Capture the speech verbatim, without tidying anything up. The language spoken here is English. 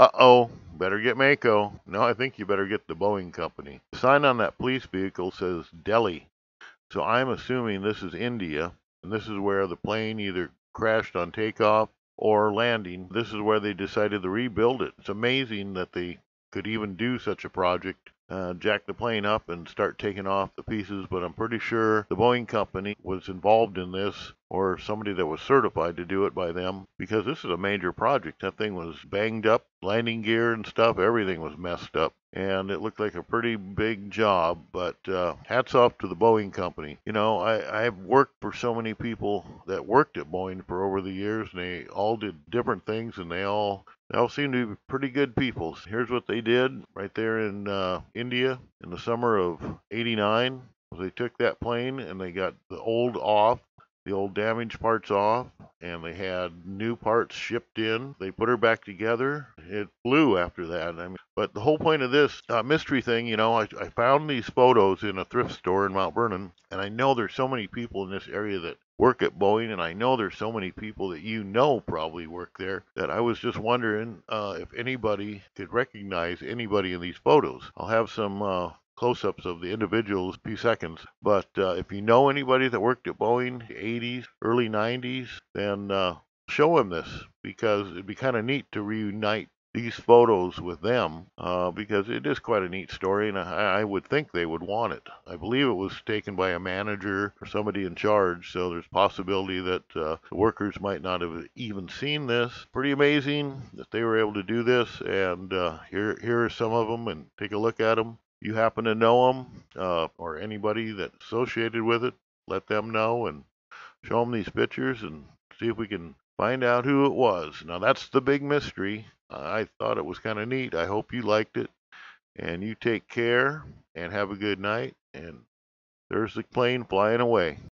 Uh-oh, better get Mako. No, I think you better get the Boeing company. The sign on that police vehicle says Delhi. So I'm assuming this is India, and this is where the plane either crashed on takeoff or landing. This is where they decided to rebuild it. It's amazing that they could even do such a project, uh, jack the plane up and start taking off the pieces, but I'm pretty sure the Boeing company was involved in this or somebody that was certified to do it by them because this is a major project. That thing was banged up, landing gear and stuff, everything was messed up. And it looked like a pretty big job, but uh, hats off to the Boeing company. You know, I, I've worked for so many people that worked at Boeing for over the years, and they all did different things, and they all they all seem to be pretty good people. Here's what they did right there in uh, India in the summer of eighty-nine. They took that plane and they got the old off, the old damaged parts off, and they had new parts shipped in. They put her back together. It flew after that. I mean, but the whole point of this uh, mystery thing, you know, I, I found these photos in a thrift store in Mount Vernon, and I know there's so many people in this area that work at Boeing, and I know there's so many people that you know probably work there that I was just wondering uh, if anybody could recognize anybody in these photos. I'll have some uh, close-ups of the individuals in a few seconds. But uh, if you know anybody that worked at Boeing, eighties, early nineties, then uh, show them this because it'd be kind of neat to reunite these photos with them uh, because it is quite a neat story, and I, I would think they would want it. I believe it was taken by a manager or somebody in charge, so there's possibility that uh, the workers might not have even seen this. Pretty amazing that they were able to do this, and uh, here here are some of them, and take a look at them. You happen to know them uh, or anybody that's associated with it, let them know and show them these pictures and see if we can find out who it was. Now, that's the big mystery. I thought it was kind of neat. I hope you liked it. And you take care and have a good night. And there's the plane flying away.